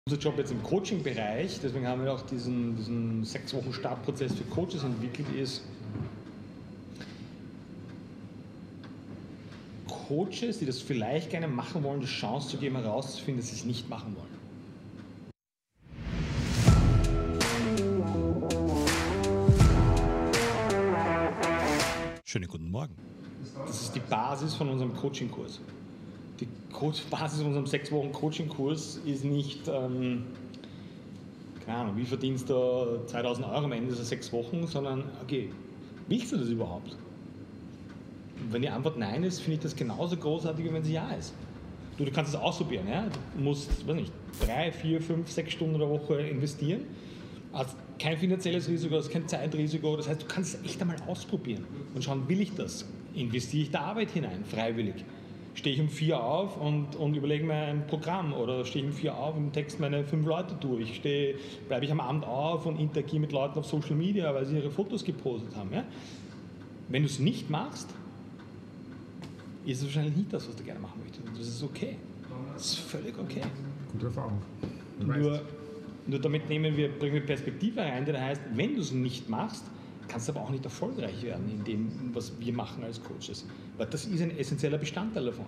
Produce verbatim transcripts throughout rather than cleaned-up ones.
Unser Job jetzt im Coaching-Bereich, deswegen haben wir auch diesen, diesen sechs Wochen Startprozess für Coaches entwickelt, ist Coaches, die das vielleicht gerne machen wollen, die Chance zu geben, herauszufinden, dass sie es nicht machen wollen. Schönen guten Morgen. Das ist die Basis von unserem Coaching-Kurs. Die Basis von unserem sechs Wochen Coaching-Kurs ist nicht, ähm, keine Ahnung, wie verdienst du zweitausend Euro am Ende dieser sechs Wochen, sondern, okay, willst du das überhaupt? Und wenn die Antwort nein ist, finde ich das genauso großartig, wie wenn sie ja ist. Du, du kannst es ausprobieren, ja? Du musst, weiß nicht, drei, vier, fünf, sechs Stunden in der Woche investieren. Hast kein finanzielles Risiko, hast kein Zeitrisiko. Das heißt, du kannst es echt einmal ausprobieren und schauen, will ich das? Investiere ich da Arbeit hinein, freiwillig? Stehe ich um vier auf und, und überlege mir ein Programm oder stehe ich um vier auf und texte meine fünf Leute durch. Stehe, bleibe ich am Abend auf und interagiere mit Leuten auf Social Media, weil sie ihre Fotos gepostet haben. Ja? Wenn du es nicht machst, ist es wahrscheinlich nicht das, was du gerne machen möchtest. Das ist okay. Das ist völlig okay. Gute Erfahrung. Nur, nur damit nehmen wir, bringen wir Perspektive rein, die heißt, wenn du es nicht machst, kannst du aber auch nicht erfolgreich werden in dem, was wir machen als Coaches. Weil das ist ein essentieller Bestandteil davon.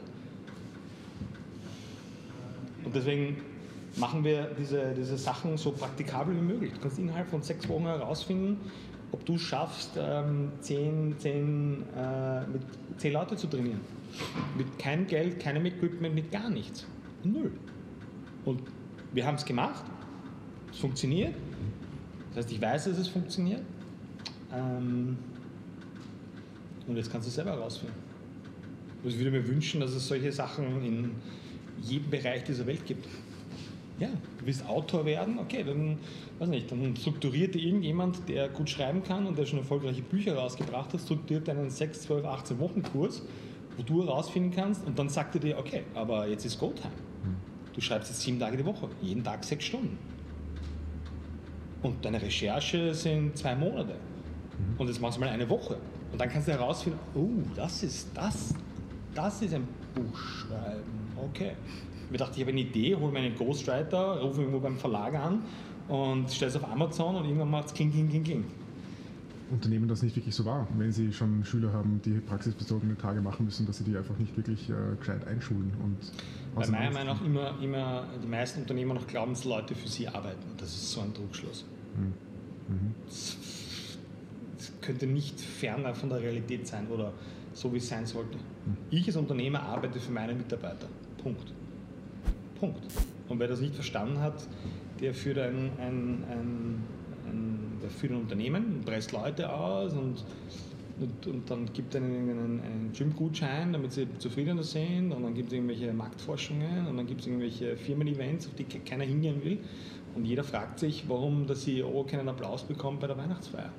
Und deswegen machen wir diese, diese Sachen so praktikabel wie möglich. Du kannst innerhalb von sechs Wochen herausfinden, ob du schaffst, ähm, zehn, zehn, äh, mit zehn Leute zu trainieren. Mit keinem Geld, keinem Equipment, mit gar nichts. Null. Und wir haben es gemacht. Es funktioniert. Das heißt, ich weiß, dass es funktioniert. Ähm, und jetzt kannst du es selber herausfinden. Ich würde mir wünschen, dass es solche Sachen in jedem Bereich dieser Welt gibt. Ja, du willst Autor werden, okay, dann, weiß nicht, dann strukturiert dir irgendjemand, der gut schreiben kann und der schon erfolgreiche Bücher rausgebracht hat, strukturiert einen sechs, zwölf, achtzehn Wochen Kurs, wo du herausfinden kannst und dann sagt er dir, okay, aber jetzt ist Go-Time. Du schreibst jetzt sieben Tage die Woche, jeden Tag sechs Stunden. Und deine Recherche sind zwei Monate. Und jetzt machst du mal eine Woche. Und dann kannst du herausfinden, oh, das ist das, das ist ein Buch schreiben. Okay. Ich dachte, ich habe eine Idee, hole mir einen Ghostwriter, rufe irgendwo beim Verlag an und stelle es auf Amazon und irgendwann macht es kling, kling, kling, kling. Und nehmen das nicht wirklich so wahr, wenn sie schon Schüler haben, die praxisbezogene Tage machen müssen, dass sie die einfach nicht wirklich äh, gescheit einschulen. Und bei meiner Meinung nach immer, immer die meisten Unternehmer noch glauben, dass Leute für sie arbeiten. Das ist so ein Trugschluss. Mhm. Mhm. Das, das könnte nicht ferner von der Realität sein oder so, wie es sein sollte. Mhm. Ich als Unternehmer arbeite für meine Mitarbeiter. Punkt. Punkt. Und wer das nicht verstanden hat, der führt ein, ein, ein, ein, der führt ein Unternehmen und presst Leute aus und, und, und dann gibt es einen, einen, einen Gym-Gutschein, damit sie zufriedener sind, und dann gibt es irgendwelche Marktforschungen und dann gibt es irgendwelche Firmen-Events, auf die keiner hingehen will, und jeder fragt sich, warum der C E O keinen Applaus bekommt bei der Weihnachtsfeier.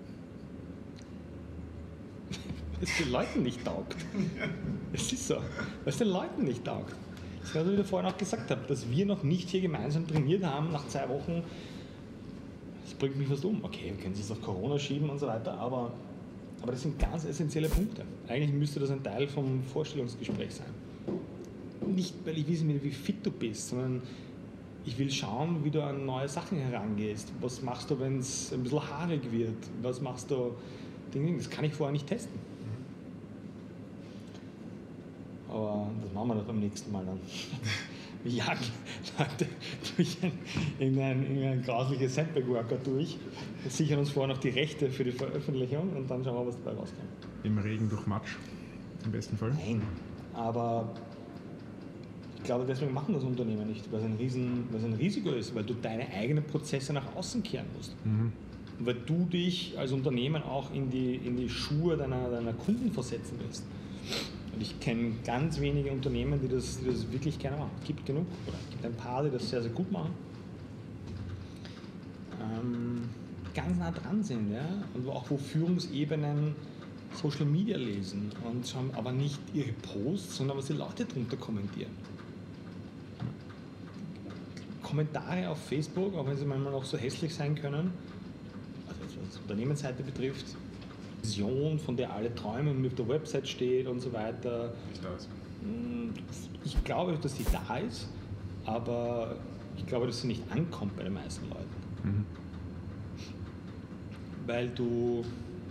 Weil es den Leuten nicht taugt. Es ist so, weil es den Leuten nicht taugt. Das ist, was ich dir vorhin auch gesagt habe, dass wir noch nicht hier gemeinsam trainiert haben nach zwei Wochen. Das bringt mich fast um. Okay, wir können es jetzt auf Corona schieben und so weiter, aber, aber das sind ganz essentielle Punkte. Eigentlich müsste das ein Teil vom Vorstellungsgespräch sein. Nicht, weil ich wissen will, wie fit du bist, sondern ich will schauen, wie du an neue Sachen herangehst. Was machst du, wenn es ein bisschen haarig wird? Was machst du? Das kann ich vorher nicht testen. Aber das machen wir dann beim nächsten Mal dann. Wir jagen Leute durch ein, in ein, in ein grausliches Sandbag-Workout durch, sichern uns vorher noch die Rechte für die Veröffentlichung und dann schauen wir, was dabei rauskommt. Im Regen durch Matsch, im besten Fall? Nein, aber ich glaube, deswegen machen das Unternehmen nicht, weil es ein, Riesen, weil es ein Risiko ist, weil du deine eigenen Prozesse nach außen kehren musst. Mhm. Und weil du dich als Unternehmen auch in die, in die Schuhe deiner, deiner Kunden versetzen willst. Und ich kenne ganz wenige Unternehmen, die das, die das wirklich gerne machen. Es gibt genug, oder es gibt ein paar, die das sehr, sehr gut machen. Ähm, ganz nah dran sind, ja, und auch wo Führungsebenen Social Media lesen und haben aber nicht ihre Posts, sondern was die Leute drunter kommentieren. Kommentare auf Facebook, auch wenn sie manchmal auch so hässlich sein können, also was die Unternehmensseite betrifft, Vision, von der alle träumen und auf der Website steht und so weiter. Ich glaube, dass die da ist, aber ich glaube, dass sie nicht ankommt bei den meisten Leuten. Mhm. Weil du,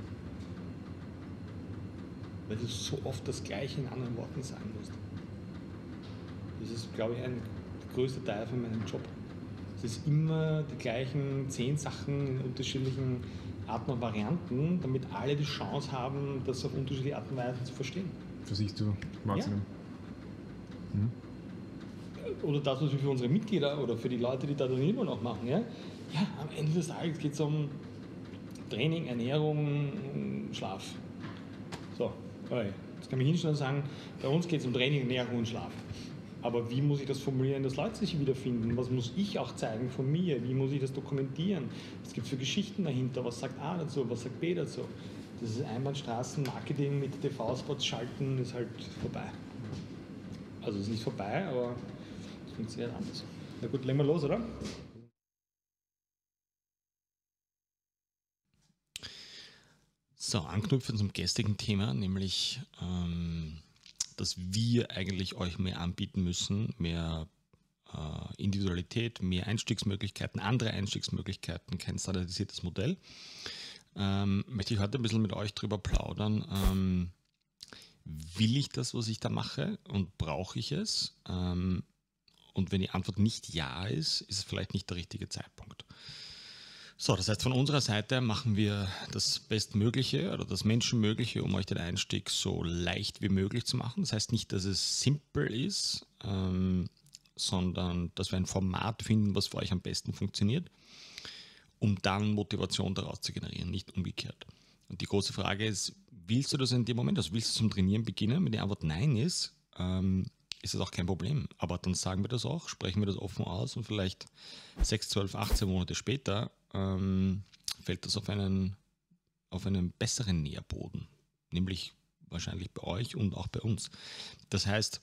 weil du so oft das Gleiche in anderen Worten sagen musst. Das ist, glaube ich, ein größter Teil von meinem Job. Es ist immer die gleichen zehn Sachen in unterschiedlichen Arten und Varianten, damit alle die Chance haben, das auf unterschiedliche Arten und Weisen zu verstehen. Für sich zu wahrzunehmen. Ja. Mhm. Oder das, was wir für unsere Mitglieder oder für die Leute, die da drin immer noch machen. Ja, ja, am Ende des Tages geht es um Training, Ernährung, Schlaf. So, okay. Jetzt kann ich hinstellen und sagen, bei uns geht es um Training, Ernährung und Schlaf. Aber wie muss ich das formulieren, dass Leute sich wiederfinden? Was muss ich auch zeigen von mir? Wie muss ich das dokumentieren? Was gibt es für Geschichten dahinter? Was sagt A dazu? Was sagt B dazu? Das ist Einbahnstraßen-Marketing mit T V-Spots schalten, ist halt vorbei. Also es ist nicht vorbei, aber es funktioniert anders. Na gut, legen wir los, oder? So, anknüpfen zum gestrigen Thema, nämlich ähm, dass wir eigentlich euch mehr anbieten müssen, mehr äh, Individualität, mehr Einstiegsmöglichkeiten, andere Einstiegsmöglichkeiten, kein standardisiertes Modell. Ähm, möchte ich heute ein bisschen mit euch drüber plaudern. Ähm, will ich das, was ich da mache, und brauche ich es? Ähm, und wenn die Antwort nicht ja ist, ist es vielleicht nicht der richtige Zeitpunkt. So, das heißt, von unserer Seite machen wir das Bestmögliche oder das Menschenmögliche, um euch den Einstieg so leicht wie möglich zu machen. Das heißt nicht, dass es simpel ist, ähm, sondern dass wir ein Format finden, was für euch am besten funktioniert, um dann Motivation daraus zu generieren, nicht umgekehrt. Und die große Frage ist, willst du das in dem Moment, also willst du zum Trainieren beginnen? Wenn die Antwort Nein ist, ähm, ist das auch kein Problem. Aber dann sagen wir das auch, sprechen wir das offen aus und vielleicht sechs, zwölf, achtzehn Monate später ähm, fällt das auf einen, auf einen besseren Nährboden, nämlich wahrscheinlich bei euch und auch bei uns. Das heißt,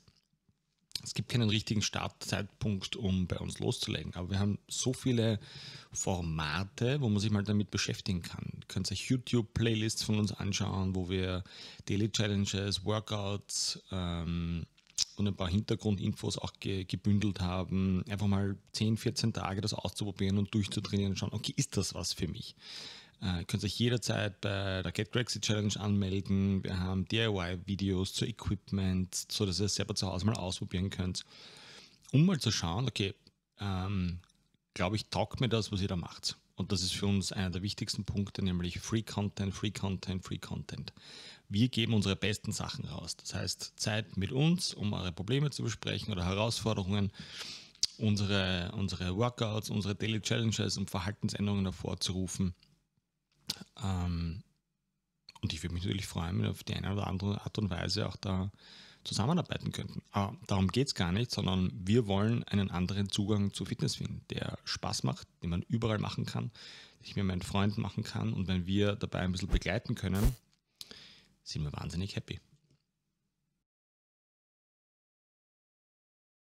es gibt keinen richtigen Startzeitpunkt, um bei uns loszulegen, aber wir haben so viele Formate, wo man sich mal damit beschäftigen kann. Ihr könnt euch YouTube-Playlists von uns anschauen, wo wir Daily Challenges, Workouts ähm, und ein paar Hintergrundinfos auch ge- gebündelt haben. Einfach mal zehn, vierzehn Tage das auszuprobieren und durchzutrainieren und schauen, okay, ist das was für mich? Ihr könnt euch jederzeit bei der Get Crazy Challenge anmelden. Wir haben D I Y-Videos zu Equipment, so dass ihr es selber zu Hause mal ausprobieren könnt, um mal zu schauen, okay, ähm, glaube ich, taugt mir das, was ihr da macht. Und das ist für uns einer der wichtigsten Punkte, nämlich Free Content, Free Content, Free Content. Wir geben unsere besten Sachen raus. Das heißt, Zeit mit uns, um eure Probleme zu besprechen oder Herausforderungen, unsere, unsere Workouts, unsere Daily Challenges, um Verhaltensänderungen hervorzurufen. Ähm, und ich würde mich natürlich freuen, wenn wir auf die eine oder andere Art und Weise auch da zusammenarbeiten könnten. Aber darum geht es gar nicht, sondern wir wollen einen anderen Zugang zu Fitness finden, der Spaß macht, den man überall machen kann, den ich mit meinen Freunden machen kann. Und wenn wir dabei ein bisschen begleiten können, sind wir wahnsinnig happy.